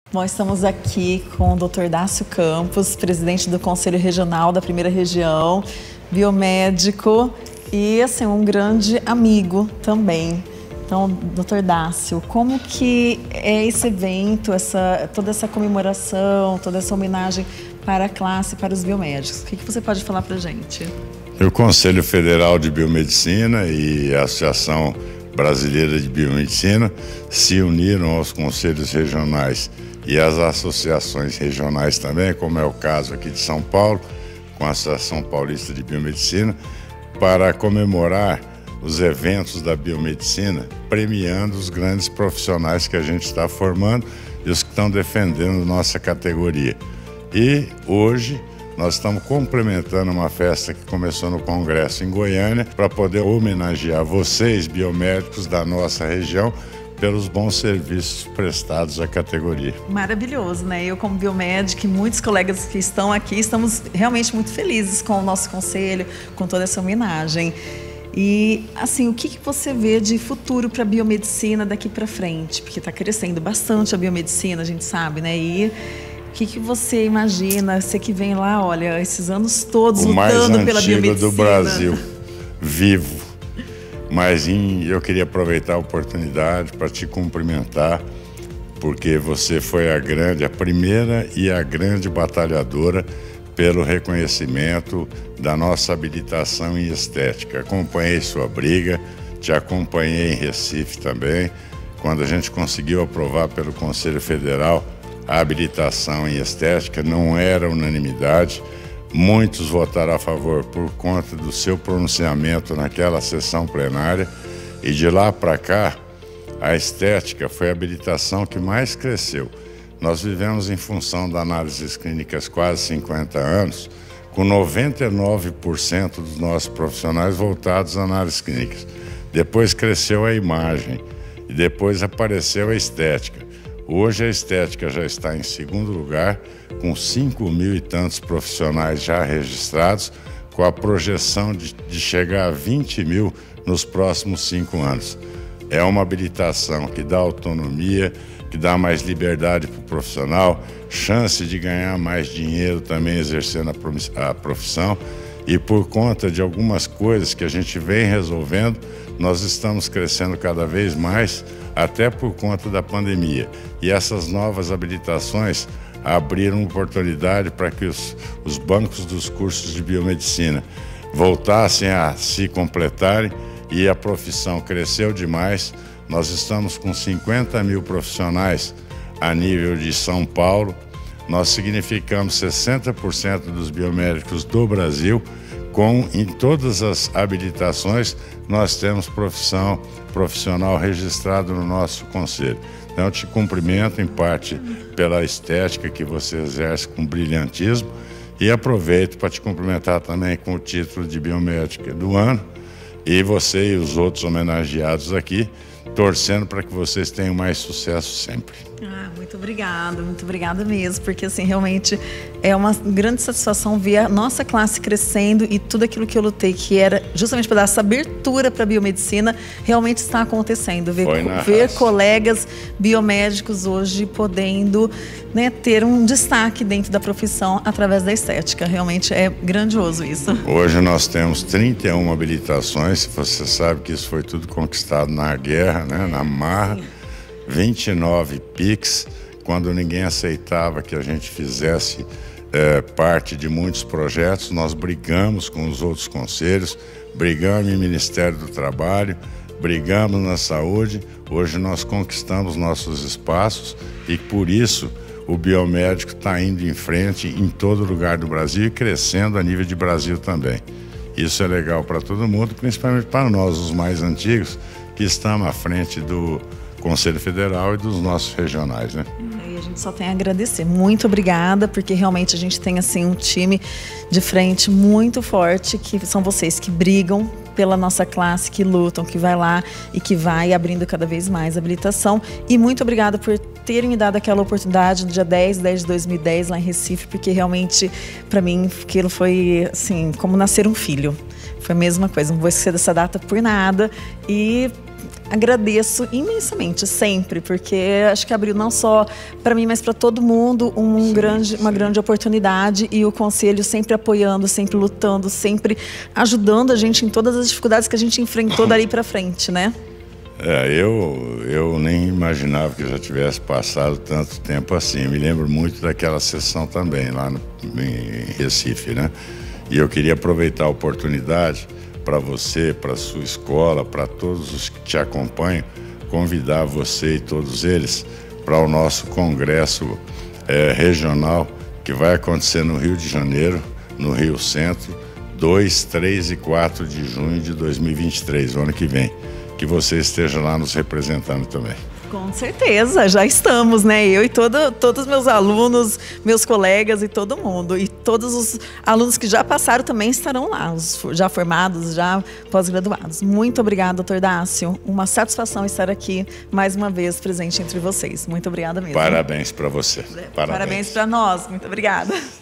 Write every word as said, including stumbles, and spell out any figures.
Nós estamos aqui com o doutor Dácio Campos, presidente do Conselho Regional da Primeira Região, biomédico e assim, um grande amigo também. Então, doutor Dácio, como que é esse evento, essa, toda essa comemoração, toda essa homenagem para a classe, para os biomédicos? O que, que você pode falar para a gente? O Conselho Federal de Biomedicina e a Associação Brasileira de Biomedicina se uniram aos conselhos regionais e às associações regionais também, como é o caso aqui de São Paulo, com a Associação Paulista de Biomedicina, para comemorar os eventos da biomedicina, premiando os grandes profissionais que a gente está formando e os que estão defendendo nossa categoria. E hoje nós estamos complementando uma festa que começou no Congresso em Goiânia para poder homenagear vocês, biomédicos da nossa região, pelos bons serviços prestados à categoria. Maravilhoso, né? Eu como biomédica e muitos colegas que estão aqui, estamos realmente muito felizes com o nosso conselho, com toda essa homenagem. E, assim, o que, que você vê de futuro para a biomedicina daqui para frente? Porque está crescendo bastante a biomedicina, a gente sabe, né? E o que, que você imagina? Você que vem lá, olha, esses anos todos lutando pela biomedicina. O mais antigo do Brasil, vivo. Mas em, eu queria aproveitar a oportunidade para te cumprimentar, porque você foi a grande, a primeira e a grande batalhadora pelo reconhecimento da nossa habilitação em estética. Acompanhei sua briga, te acompanhei em Recife também, quando a gente conseguiu aprovar pelo Conselho Federal a habilitação em estética. Não era unanimidade, muitos votaram a favor por conta do seu pronunciamento naquela sessão plenária, e de lá para cá a estética foi a habilitação que mais cresceu. Nós vivemos em função de análises clínicas quase cinquenta anos, com noventa e nove por cento dos nossos profissionais voltados a análises clínicas. Depois cresceu a imagem e depois apareceu a estética. Hoje a estética já está em segundo lugar, com cinco mil e tantos profissionais já registrados, com a projeção de, de chegar a vinte mil nos próximos cinco anos. É uma habilitação que dá autonomia, que dá mais liberdade para o profissional, chance de ganhar mais dinheiro também exercendo a profissão, e por conta de algumas coisas que a gente vem resolvendo, nós estamos crescendo cada vez mais, até por conta da pandemia. E essas novas habilitações abriram oportunidade para que os, os bancos dos cursos de biomedicina voltassem a se completarem, e a profissão cresceu demais. Nós estamos com cinquenta mil profissionais a nível de São Paulo. Nós significamos sessenta por cento dos biomédicos do Brasil. Com, em todas as habilitações, nós temos profissão, profissional registrado no nosso conselho. Então, eu te cumprimento em parte pela estética que você exerce com brilhantismo, e aproveito para te cumprimentar também com o título de biomédica do ano, e você e os outros homenageados aqui, torcendo para que vocês tenham mais sucesso sempre. Ah, muito obrigada, muito obrigada mesmo, porque assim, realmente é uma grande satisfação ver a nossa classe crescendo, e tudo aquilo que eu lutei, que era justamente para dar essa abertura para a biomedicina, realmente está acontecendo. Ver, ver colegas biomédicos hoje podendo, né, ter um destaque dentro da profissão através da estética. Realmente é grandioso isso. Hoje nós temos trinta e uma habilitações, você sabe que isso foi tudo conquistado na guerra, né, na marra. Sim. vinte e nove P I Cs, quando ninguém aceitava que a gente fizesse é, parte de muitos projetos. Nós brigamos com os outros conselhos, brigamos no Ministério do Trabalho, brigamos na saúde. Hoje nós conquistamos nossos espaços, e por isso o biomédico está indo em frente em todo lugar do Brasil e crescendo a nível de Brasil também. Isso é legal para todo mundo, principalmente para nós, os mais antigos, que estamos à frente do Conselho Federal e dos nossos regionais, né? E a gente só tem a agradecer. Muito obrigada, porque realmente a gente tem assim um time de frente muito forte, que são vocês que brigam pela nossa classe, que lutam, que vai lá e que vai abrindo cada vez mais a habilitação. E muito obrigada por terem me dado aquela oportunidade no dia dez de dez de dois mil e dez lá em Recife, porque realmente para mim aquilo foi assim, como nascer um filho. Foi a mesma coisa, não vou esquecer dessa data por nada. E agradeço imensamente, sempre, porque acho que abriu não só para mim, mas para todo mundo um sim, grande, sim. uma grande oportunidade, e o Conselho sempre apoiando, sempre lutando, sempre ajudando a gente em todas as dificuldades que a gente enfrentou dali para frente, né? É, eu, eu nem imaginava que já tivesse passado tanto tempo assim. Me lembro muito daquela sessão também, lá no, em Recife, né? E eu queria aproveitar a oportunidade para você, para sua escola, para todos os que te acompanham, convidar você e todos eles para o nosso congresso é, regional, que vai acontecer no Rio de Janeiro, no Rio Centro, dois, três e quatro de junho de dois mil e vinte e três, o ano que vem. Que você esteja lá nos representando também. Com certeza, já estamos, né? Eu e todo, todos os meus alunos, meus colegas e todo mundo. E todos os alunos que já passaram também estarão lá, os já formados, já pós-graduados. Muito obrigada, doutor Dácio. Uma satisfação estar aqui mais uma vez presente entre vocês. Muito obrigada mesmo. Parabéns para você. Parabéns para nós. Muito obrigada.